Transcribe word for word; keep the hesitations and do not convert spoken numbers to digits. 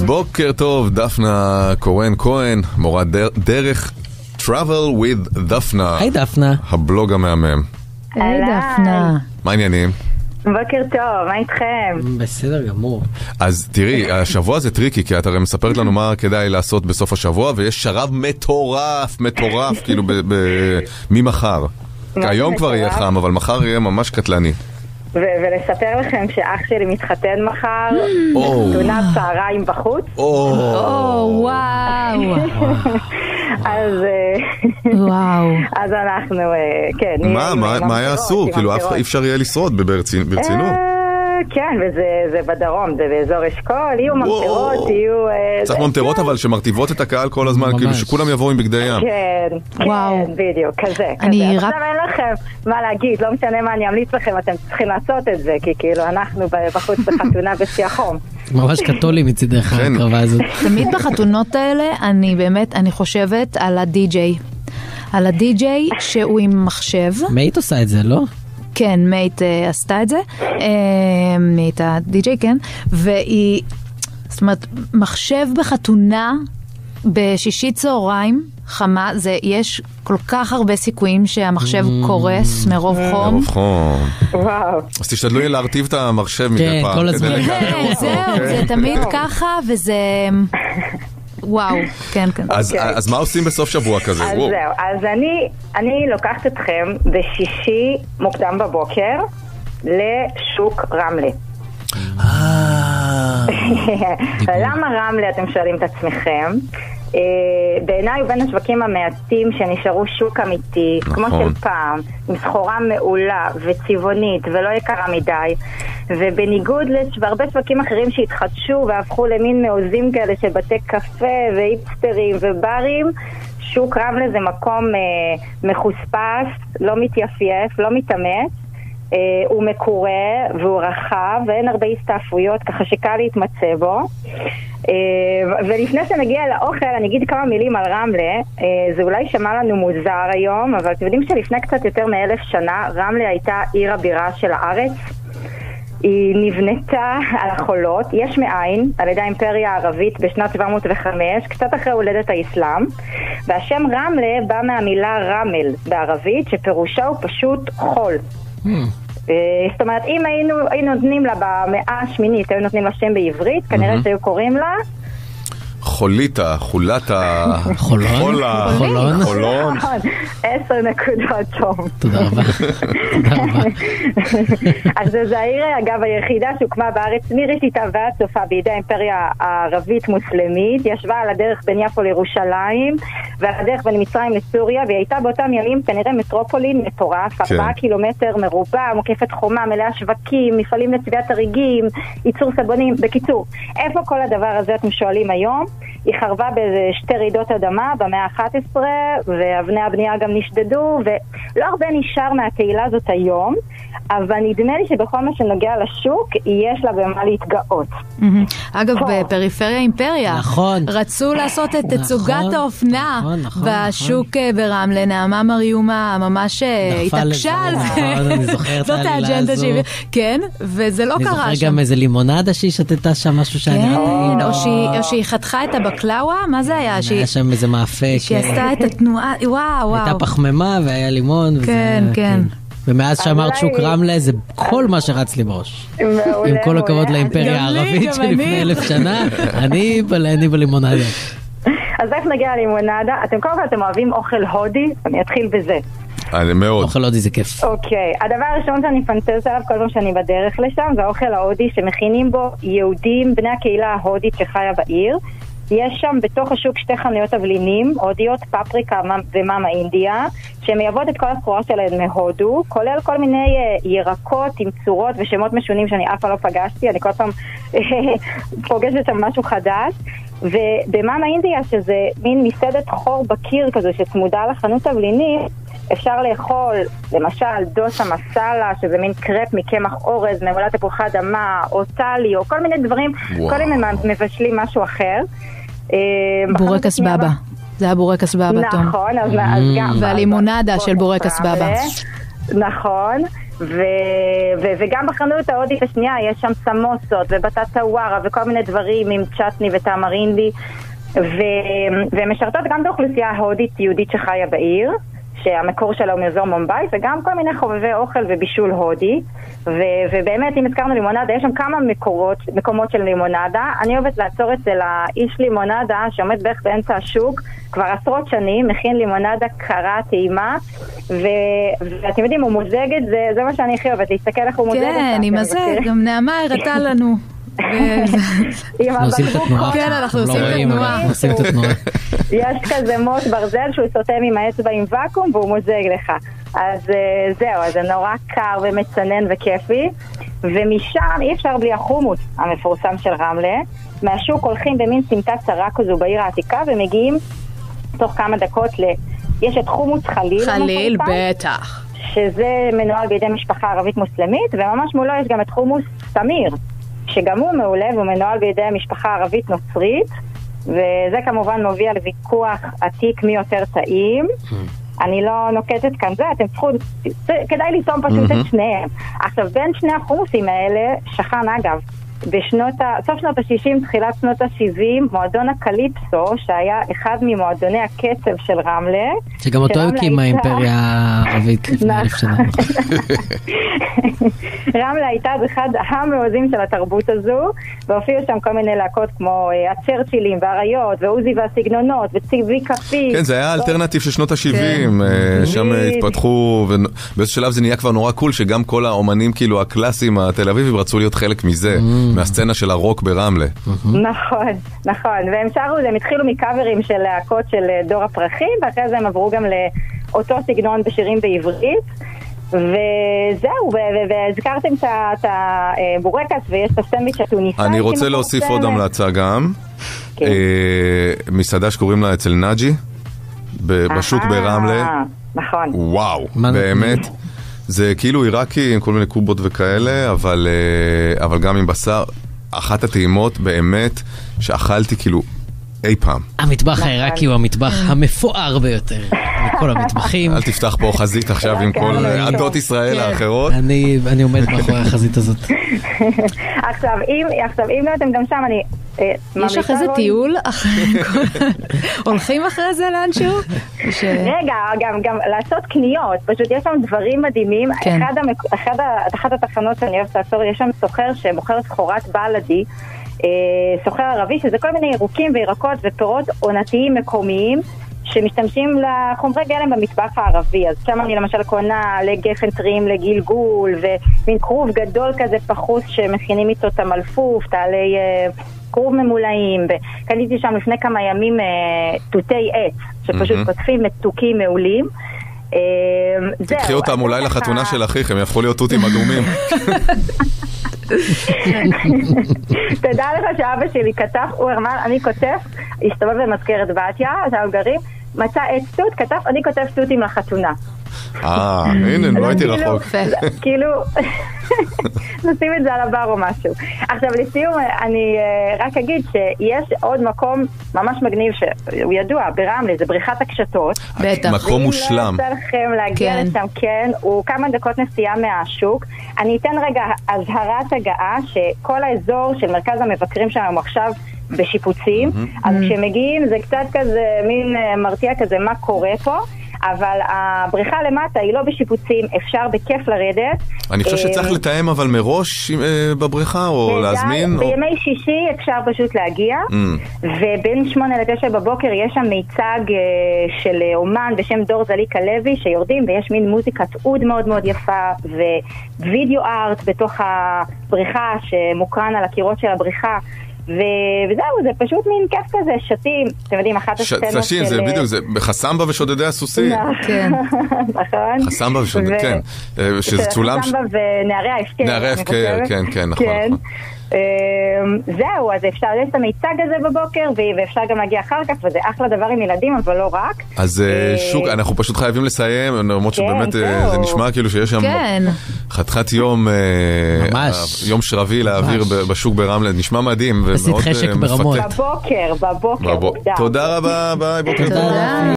בוקר טוב, דפנה כהן כהן, מורת דרך Travel with דפנה. היי דפנה. הבלוג המהמם. היי דפנה. מה העניינים? בוקר טוב, מה איתכם? בסדר גמור. אז תראי, השבוע זה טריקי, כי את הרי מספרת לנו מה כדאי לעשות בסוף השבוע, ויש שרב מטורף, מטורף, כאילו ממחר. היום כבר יהיה חם, אבל מחר יהיה ממש קטלני. ולספר לכם שאח שלי מתחתן מחר, חתונת צהריים בחוץ. או, וואו. אז וואו. אז אנחנו, כן. מה היה אסור? כאילו אי אפשר יהיה לשרוד ברצינות. כן, וזה בדרום, זה באזור אשכול, יהיו ממטרות, יהיו... צריך ממטרות אבל שמרטיבות את המרטיבות כל הזמן, כאילו שכולם יבואו עם בגדי ים. כן, כן, בדיוק, כזה. עכשיו אין לכם מה להגיד, לא משנה מה אני אמליץ לכם, אתם צריכים לעשות את זה, כי כאילו אנחנו בחוץ בחתונה בשיא החום. ממש קתולי מצידך הקרבה הזאת. תמיד בחתונות האלה, אני באמת, אני חושבת על הדי-ג'יי. על הדי-ג'יי שהוא עם מחשב. מית עושה את זה, לא? כן, מית uh, עשתה את זה, uh, מית הדי-ג'יי, כן, והיא, זאת אומרת, מחשב בחתונה, בשישי צהריים, חמה, זה, יש כל כך הרבה סיכויים שהמחשב קורס מרוב חום. מרוב חום. וואו. אז תשתדלו יהיה להרטיב את המחשב מדי פעם. כן, כל הזמן. זהו, זה תמיד ככה, וזה... וואו, כן, כן. אז, okay. אז מה עושים בסוף שבוע כזה? אז זהו, אז אני, אני לוקחת אתכם בשישי מוקדם בבוקר לשוק רמלה. למה רמלה, אתם שואלים את עצמכם? בעיניי הוא בין השווקים המעטים שנשארו שוק אמיתי, כמו של פעם, עם סחורה מעולה וצבעונית ולא יקרה מדי, ובניגוד להרבה שווקים אחרים שהתחדשו והפכו למין מעוזים כאלה של בתי קפה ואיפסטרים וברים, שוק רמלה זה מקום מחוספס, לא מתייפייף, לא מתאמץ, הוא מקורה והוא רחב ואין הרבה הסתעפויות, ככה שקל להתמצא בו. ולפני שנגיע לאוכל אני אגיד כמה מילים על רמלה. זה אולי שמע לנו מוזר היום, אבל אתם יודעים שלפני קצת יותר מאלף שנה רמלה הייתה עיר הבירה של הארץ. היא נבנתה על החולות יש מאין על ידי האימפריה הערבית בשנת שבע מאות וחמש, קצת אחרי הולדת האסלאם, והשם רמלה בא מהמילה רמל בערבית שפירושה הוא פשוט חול. זאת אומרת, אם היינו, היינו נותנים לה במאה השמינית, היו נותנים לה שם בעברית, כנראה שהיו קוראים לה חוליטה, חולטה, חולון, חולון, חולון. עשר נקודות טוב. תודה רבה. תודה רבה. אז זה העיר, אגב, היחידה שהוקמה בארץ מראשיתה ועד סופה בידי האימפריה הערבית מוסלמית, ישבה על הדרך בין יפו לירושלים ועל הדרך בין מצרים לסוריה, והיא הייתה באותם ימים כנראה מטרופולין מטורף, ארבעה קילומטר מרובע, מוקפת חומה, מלאה שווקים, מפעלים לצביעת הריגים, ייצור סבונים. בקיצור, איפה כל הדבר הזה אתם שואלים היום? היא חרבה באיזה שתי רעידות אדמה במאה ה-אחת עשרה, ואבני הבנייה גם נשדדו, ולא הרבה נשאר מהקהילה הזאת היום, אבל נדמה לי שבכל מה שנוגע לשוק, יש לה במה להתגאות. אגב, בפריפריה אימפריה, רצו לעשות את תצוגת האופנה בשוק ברמלה, נעמה מריומה ממש התעקשה על זה. זאת האג'נדה שהיא, כן, וזה לא קרה שם. אני זוכר גם איזה לימונדה שהיא שתתה שם משהו שאני... כן, או שהיא חתכה את הבקלאווה, מה זה היה? היה שם איזה מאפה. שהיא עשתה את התנועה, וואו, וואו. הייתה פחמימה והיה לימון. כן, כן. ומאז שאמרת שוק רמלה זה כל מה שרץ לי בראש. עם כל הכבוד לאימפריה הערבית שלפני אלף שנה, אני בלימונדה. אז איך נגיע ללימונדה? אתם קודם כל אתם אוהבים אוכל הודי? אני אתחיל בזה. אני מאוד. אוכל הודי זה כיף. אוקיי, הדבר הראשון שאני פנטז עליו כל פעם שאני בדרך לשם זה האוכל ההודי שמכינים בו יהודים בני הקהילה ההודית שחיה בעיר. יש שם בתוך השוק שתי חנויות תבלינים, הודיות, פפריקה ומאמה אינדיה, שמייבאות את כל הסחורה שלהן מהודו, כולל כל מיני ירקות עם צורות ושמות משונים שאני אף פעם לא פגשתי, אני כל פעם פוגשת שם משהו חדש. ובמאמה אינדיה, שזה מין מסעדת חור בקיר כזו שצמודה לחנות תבלינים, אפשר לאכול למשל דוסה מסאלה, שזה מין קרפ מקמח אורז, ממולת תפוחי אדמה, או טלי, או כל מיני דברים, כל מיני מבשלים משהו אחר. בורקס בבא. זה היה בורקס בבא, תום. נכון, אז גם... והלימונדה של בורקס בבא. נכון. וגם בחנות ההודית השנייה יש שם סמוסות ובטטה ווארה וכל מיני דברים עם צ'טני וטמרינדי, והן משרתות גם באוכלוסייה ההודית יהודית שחיה בעיר, שהמקור שלה הוא מאזור מומביי, וגם כל מיני חובבי אוכל ובישול הודי. ובאמת, אם הזכרנו לימונדה, יש שם כמה מקורות, מקומות של לימונדה. אני אוהבת לעצור אצל האיש לימונדה שעומד בערך באמצע השוק כבר עשרות שנים, מכין לימונדה קרה, טעימה, ואתם יודעים, הוא מוזג את זה, זה מה שאני הכי אוהבת, להסתכל איך הוא מוזג את זה. כן, עם הזה, גם נעמה הראתה לנו. אנחנו עושים את התנועה. כן, אנחנו עושים את התנועה. יש כזה מוט ברזל שהוא סותם עם האצבע עם וקום והוא מוזג לך. אז זהו, אז זה נורא קר ומצנן וכיפי. ומשם אי אפשר בלי החומוס המפורסם של רמלה. מהשוק הולכים במין סמטה צרה כזו בעיר העתיקה ומגיעים תוך כמה דקות ל... יש את חומוס חליל. חליל, בטח. שזה מנוהל בידי משפחה ערבית מוסלמית, וממש מולו יש גם את חומוס סמיר, שגם הוא מעולה והוא מנוהל בידי משפחה ערבית נוצרית, וזה כמובן מוביל לוויכוח עתיק מי יותר טעים. אני לא נוקטת כאן זה, אתם צריכו, כדאי לסום פשוט את שניהם. עכשיו, בין שני החומוסים האלה, שכן אגב, בשנות, סוף שנות ה-שישים, תחילת שנות ה-שבעים, מועדון הקליפסו, שהיה אחד ממועדוני הקצב של רמלה. שגם אותו הקים האימפריה הערבית לפני אלף שנה. רמלה הייתה אחד המעוזים של התרבות הזו, והופיעו שם כל מיני להקות כמו הצ'רצ'ילים והאריות, ועוזי והסגנונות, וציבי קפי. כן, זה היה האלטרנטיב של שנות ה-שבעים, שם התפתחו, ובאיזה שלב זה נהיה כבר נורא קול, שגם כל האומנים כאילו הקלאסיים התל אביבים רצו להיות חלק מזה. מהסצנה של הרוק ברמלה. נכון, נכון. והם שרו, הם התחילו מקאברים של להקות של דור הפרחים, ואחרי זה הם עברו גם לאותו סגנון בשירים בעברית. וזהו, והזכרתם את הבורקס ויש את הסנדוויץ' הטוניסאי. אני רוצה להוסיף עוד המלצה גם. מסעדה שקוראים לה אצל נאג'י, בשוק ברמלה. נכון. וואו, באמת. זה כאילו עיראקי עם כל מיני קובות וכאלה, אבל, אבל גם עם בשר. אחת הטעימות באמת שאכלתי כאילו אי פעם. המטבח העיראקי הוא המטבח המפואר ביותר מכל המטבחים. אל תפתח פה חזית עכשיו עם כל עדות ישראל האחרות. אני עומד מאחורי החזית הזאת. עכשיו, אם לא אתם גם שם, אני... יש אחרי זה טיול? הולכים אחרי זה לאנשהו? רגע, גם לעשות קניות, פשוט יש שם דברים מדהימים. אחת התחנות שאני אוהבת לעצור, יש שם סוחר שמוכר סחורת בלדי, סוחר ערבי, שזה כל מיני ירוקים וירקות ופירות עונתיים מקומיים, שמשתמשים לחומרי גלם במטבח הערבי. אז שם אני למשל קונה לגפן טריים, לגלגול, ומין כרוב גדול כזה פחוס שמכינים איתו את המלפוף, תעלי כרוב ממולאים. וקניתי שם לפני כמה ימים תותי עץ, שפשוט קוטפים מתוקים מעולים. תקחי אותם אולי לחתונה של אחיך, הם יהפכו להיות תותים אדומים. תדע לך שאבא שלי כתב, הוא אמר, אני כותב, הסתובב במזכרת בתיה, שם גרים, מצא עץ תות, כתב, אני כותב תותים לחתונה. אה, הנה, לא הייתי רחוק. כאילו, נשים את זה על הבר או משהו. עכשיו, לסיום, אני רק אגיד שיש עוד מקום ממש מגניב שהוא ידוע, ברמלה, זה בריכת הקשתות. בטח. מקום מושלם. ואם לא יצא לכם להגיע לשם, כן, הוא כמה דקות נסיעה מהשוק. אני אתן רגע הזהרת הגעה שכל האזור של מרכז המבקרים שלנו עכשיו בשיפוצים, אז כשמגיעים זה קצת כזה, מין מרתיע כזה, מה קורה פה? אבל הבריכה למטה היא לא בשיפוצים, אפשר בכיף לרדת. אני חושב שצריך לתאם אבל מראש בבריכה או להזמין. בימי שישי אפשר פשוט להגיע, ובין שמונה לתשע בבוקר יש שם מיצג של אומן בשם דור זליקה לוי שיורדים, ויש מין מוזיקת עוד מאוד מאוד יפה ווידאו ארט בתוך הבריכה שמוקרן על הקירות של הבריכה. וזהו, זה פשוט מין כיף כזה, שתים, אתם יודעים, אחת הסצנות של... שתים, זה בדיוק, זה בחסמבה ושודדי הסוסים. כן. נכון. חסמבה ושודדי, כן. שזה צולם... חסמבה ונערי ההפקר. נערי ההפקר, כן, כן, נכון. זהו, אז אפשר יש את המיצג הזה בבוקר, ואפשר גם להגיע אחר כך, וזה אחלה דבר עם ילדים, אבל לא רק. אז שוק, אנחנו פשוט חייבים לסיים, למרות שבאמת זה נשמע כאילו שיש שם חתיכת יום, יום שרבי להעביר בשוק ברמלה, נשמע מדהים ומאוד מפתה. בבוקר, בבוקר, בבוקר. תודה רבה, ביי, בוקר טוב.